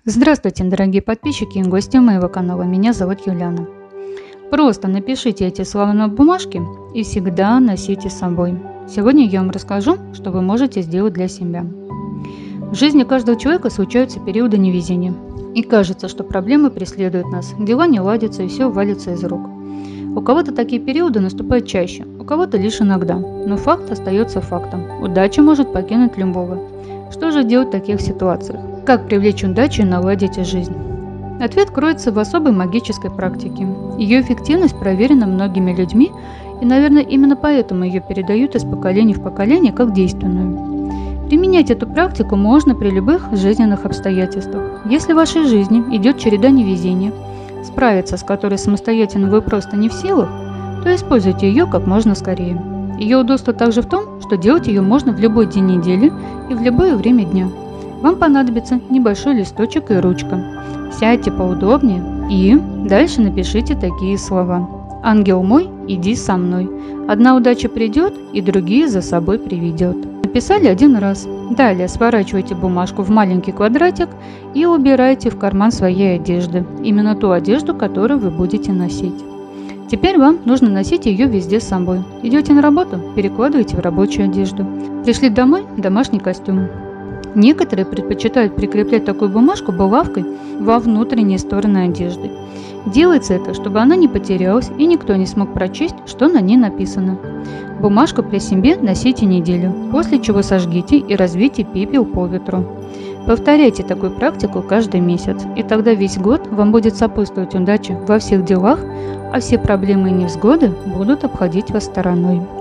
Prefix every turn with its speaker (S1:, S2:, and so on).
S1: Здравствуйте, дорогие подписчики и гости моего канала. Меня зовут Юлиана. Просто напишите эти слова на бумажке и всегда носите с собой. Сегодня я вам расскажу, что вы можете сделать для себя. В жизни каждого человека случаются периоды невезения. И кажется, что проблемы преследуют нас, дела не ладятся и все валится из рук. У кого-то такие периоды наступают чаще, у кого-то лишь иногда. Но факт остается фактом. Удача может покинуть любого. Что же делать в таких ситуациях? Как привлечь удачу и наладить жизнь? Ответ кроется в особой магической практике. Ее эффективность проверена многими людьми, и, наверное, именно поэтому ее передают из поколения в поколение как действенную. Применять эту практику можно при любых жизненных обстоятельствах. Если в вашей жизни идет череда невезения, справиться с которой самостоятельно вы просто не в силах, то используйте ее как можно скорее. Ее удобство также в том, что делать ее можно в любой день недели и в любое время дня. Вам понадобится небольшой листочек и ручка. Сядьте поудобнее и дальше напишите такие слова. «Ангел мой, иди со мной. Одна удача придет, и другие за собой приведет». Написали один раз. Далее сворачивайте бумажку в маленький квадратик и убирайте в карман своей одежды. Именно ту одежду, которую вы будете носить. Теперь вам нужно носить ее везде с собой. Идете на работу – перекладывайте в рабочую одежду. Пришли домой – домашний костюм. Некоторые предпочитают прикреплять такую бумажку булавкой во внутренние стороны одежды. Делается это, чтобы она не потерялась и никто не смог прочесть, что на ней написано. Бумажку при себе носите неделю, после чего сожгите и развейте пепел по ветру. Повторяйте такую практику каждый месяц, и тогда весь год вам будет сопутствовать удача во всех делах, а все проблемы и невзгоды будут обходить вас стороной.